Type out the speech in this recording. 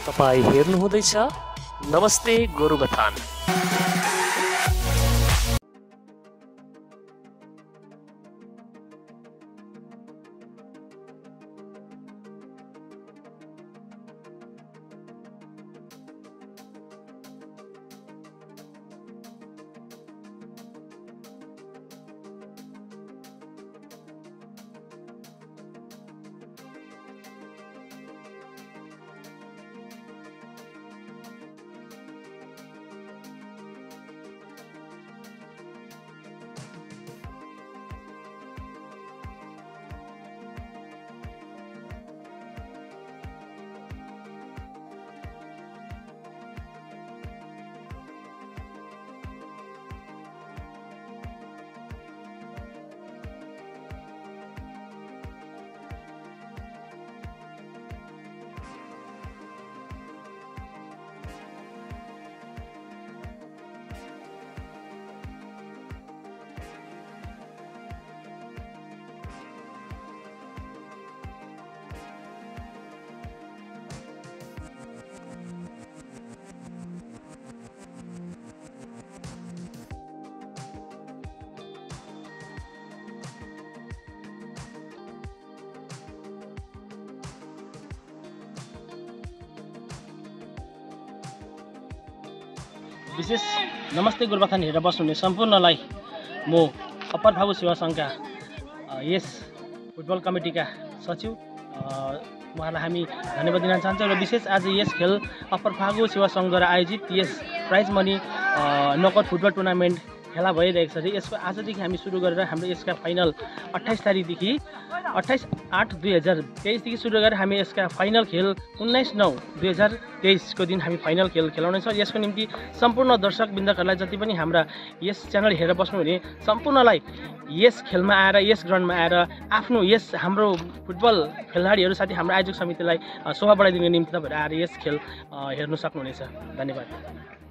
तपाईं हेर्नुहुँदैछ नमस्ते गोरुबथान। विशेष नमस्ते गोरुबथान हेरेर बस्नुहुने सम्पूर्णलाई म अप्पर फागु सेवा सङ्घका यस फुटबल कमिटीका सचिव उहाँलाई हामी धन्यवाद दिन चाहन्छौँ। र विशेष आज यस खेल अप्पर फागु सेवा सङ्घद्वारा आयोजित यस prize money knockout football tournament खेला भइरहेको छ। यसको आजदेखि हामी सुरु गरेर हाम्रो यसका फाइनल 28 तारिकदेखि 28/8/2023 सुरु गरेर हामी यसका फाइनल खेल 19/9/2023 को दिन हामी फाइनल खेल खेलाउनेछौँ। यसको निम्ति सम्पूर्ण दर्शकवृन्दहरूलाई जति पनि हाम्रा यस च्यानल हेरेर बस्नुहुने सम्पूर्णलाई यस खेलमा आएर यस ग्राउन्डमा आएर आफ्नो यस हाम्रो फुटबल खेलाडीहरू साथै हाम्रो आयोजक समितिलाई शोभा बढाइदिने निम्ति तपाईँहरू आएर यस खेल हेर्न सक्नुहुनेछ। धन्यवाद।